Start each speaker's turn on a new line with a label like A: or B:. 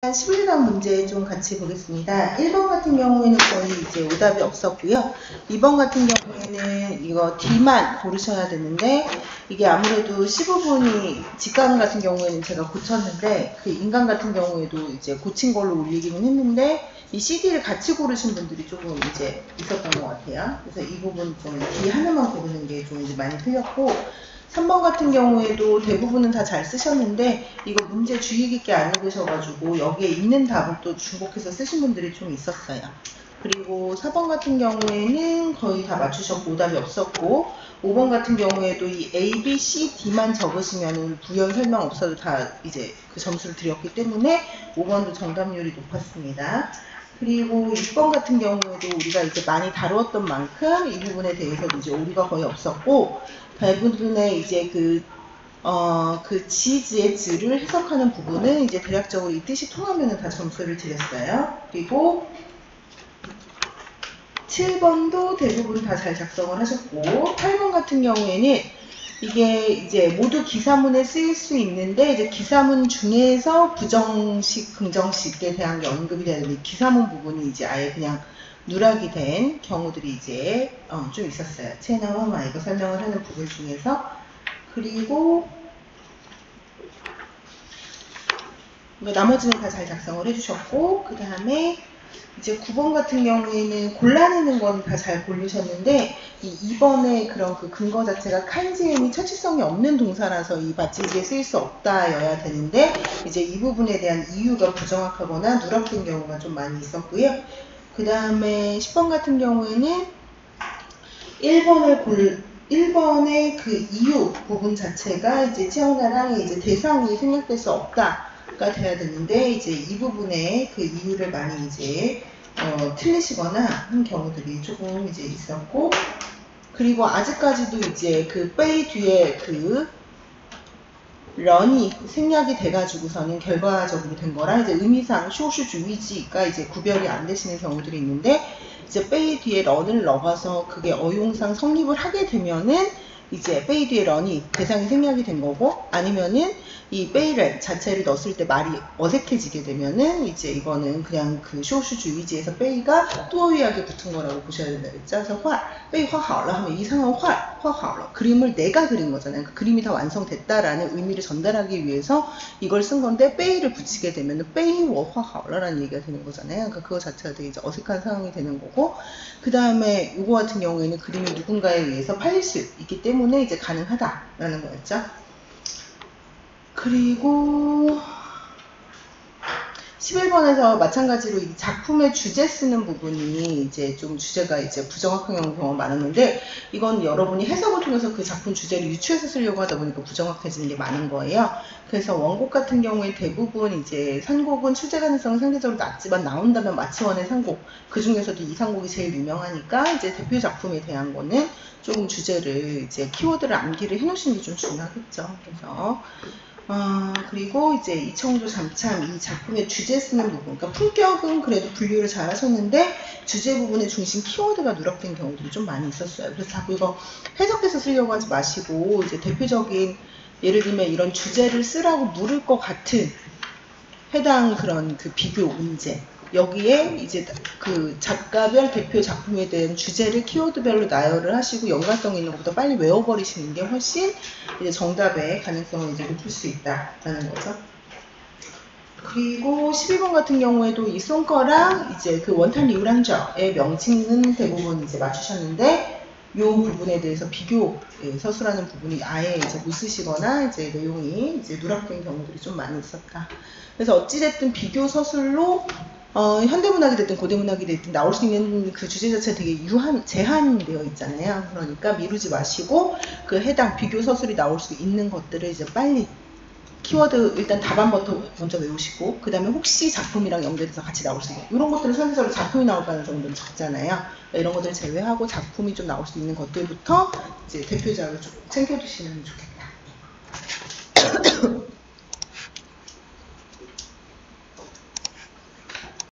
A: 11번 문제 좀 같이 보겠습니다. 1번 같은 경우에는 거의 이제 오답이 없었고요. 2번 같은 경우에는 이거 D만 고르셔야 되는데, 이게 아무래도 15분이 직관 같은 경우에는 제가 고쳤는데, 그 인간 같은 경우에도 이제 고친 걸로 올리기는 했는데, 이 CD를 같이 고르신 분들이 조금 이제 있었던 것 같아요. 그래서 이 부분 좀 D 하나만 고르는 게 좀 이제 많이 틀렸고, 3번 같은 경우에도 대부분은 다 잘 쓰셨는데 이거 문제 주의 깊게 안 읽으셔가지고 여기에 있는 답을 또 중복해서 쓰신 분들이 좀 있었어요. 그리고 4번 같은 경우에는 거의 다 맞추셨고 오답이 없었고, 5번 같은 경우에도 이 A, B, C, D만 적으시면 부연 설명 없어도 다 이제 그 점수를 드렸기 때문에 5번도 정답률이 높았습니다. 그리고 6번 같은 경우에도 우리가 이제 많이 다루었던 만큼 이 부분에 대해서도 이제 오류가 거의 없었고, 대부분의 이제 그 지지의 즈를 해석하는 부분은 이제 대략적으로 이 뜻이 통하면 다 점수를 드렸어요. 그리고 7번도 대부분 다 잘 작성을 하셨고, 8번 같은 경우에는 이게 이제 모두 기사문에 쓰일 수 있는데, 이제 기사문 중에서 부정식, 긍정식에 대한 게 언급이 되는데, 기사문 부분이 이제 아예 그냥 누락이 된 경우들이 이제 좀 있었어요. 체나와 이거 설명을 하는 부분 중에서. 그리고 나머지는 다 잘 작성을 해주셨고, 그 다음에 이제 9번 같은 경우에는 골라내는 건 다 잘 고르셨는데, 이 2번의 그런 그 근거 자체가 칸지음이 처치성이 없는 동사라서 이 받침지에 쓰일 수 없다여야 되는데, 이제 이 부분에 대한 이유가 부정확하거나 누락된 경우가 좀 많이 있었고요. 그 다음에 10번 같은 경우에는 1번의 그 이유 부분 자체가 이제 채용사랑의 이제 대상이 생략될 수 없다가 돼야 되는데, 이제 이 부분에 그 이유를 많이 이제 틀리시거나 한 경우들이 조금 이제 있었고, 그리고 아직까지도 이제 그 빼이 뒤에 그 런이 생략이 돼가지고서는 결과적으로 된 거라 이제 의미상 쇼슈주의지가 이제 구별이 안 되시는 경우들이 있는데, 이제 빼이 뒤에 런을 넣어서 그게 어용상 성립을 하게 되면은 이제 빼이 뒤에 런이 대상이 생략이 된 거고, 아니면은 이 빼이를 자체를 넣었을 때 말이 어색해지게 되면은 이제 이거는 그냥 그 쇼슈주의지에서 빼이가 또위하게 붙은 거라고 보셔야 된다 그랬죠. 그래서 빼이 화하러 하면 이상한 화하러 그림을 내가 그린 거잖아요. 그 그림이 다 완성됐다라는 의미를 전달하기 위해서 이걸 쓴 건데, 빼이를 붙이게 되면은 빼이워 화하러라는 얘기가 되는 거잖아요. 그러니까 그거 자체가 되게 이제 어색한 상황이 되는 거고, 그 다음에 이거 같은 경우에는 그림이 누군가에 의해서 팔릴 수 있기 때문에 이제 가능하다라는 거였죠. 그리고 11번에서 마찬가지로 이 작품의 주제 쓰는 부분이 이제 좀 주제가 이제 부정확한 경우가 많았는데, 이건 여러분이 해석을 통해서 그 작품 주제를 유추해서 쓰려고 하다 보니까 부정확해지는 게 많은 거예요. 그래서 원곡 같은 경우에 대부분 이제 선곡은 출제 가능성은 상대적으로 낮지만 나온다면 마치원의 선곡, 그 중에서도 이 선곡이 제일 유명하니까 이제 대표 작품에 대한 거는 조금 주제를 이제 키워드를 암기를 해놓으시는 게 좀 중요하겠죠. 그래서 그리고 이제 이청조 잠참 이 작품의 주제 쓰는 부분, 그러니까 품격은 그래도 분류를 잘 하셨는데 주제 부분의 중심 키워드가 누락된 경우들이 좀 많이 있었어요. 그래서 자꾸 이거 해석해서 쓰려고 하지 마시고, 이제 대표적인 예를 들면 이런 주제를 쓰라고 물을 것 같은 해당 그런 그 비교 문제, 여기에 이제 그 작가별 대표 작품에 대한 주제를 키워드별로 나열을 하시고 연관성 있는 것보다 빨리 외워버리시는 게 훨씬 이제 정답의 가능성을 이제 높일 수 있다라는 거죠. 그리고 12번 같은 경우에도 이 송거랑 이제 그 원탄 리우랑저의 명칭은 대부분 이제 맞추셨는데, 이 부분에 대해서 비교 서술하는 부분이 아예 이제 못 쓰시거나 이제 내용이 이제 누락된 경우들이 좀 많이 있었다. 그래서 어찌됐든 비교 서술로 현대문학이 됐든 고대문학이 됐든 나올 수 있는 그 주제 자체가 되게 제한되어 있잖아요. 그러니까 미루지 마시고 그 해당 비교 서술이 나올 수 있는 것들을 이제 빨리 키워드 일단 답안부터 먼저 외우시고, 그 다음에 혹시 작품이랑 연결해서 같이 나올 수 있는 이런 것들은 상대적으로 작품이 나올 가능성이 좀 적잖아요. 이런 것들을 제외하고 작품이 좀 나올 수 있는 것들부터 이제 대표작을 좀 챙겨두시면 좋겠다.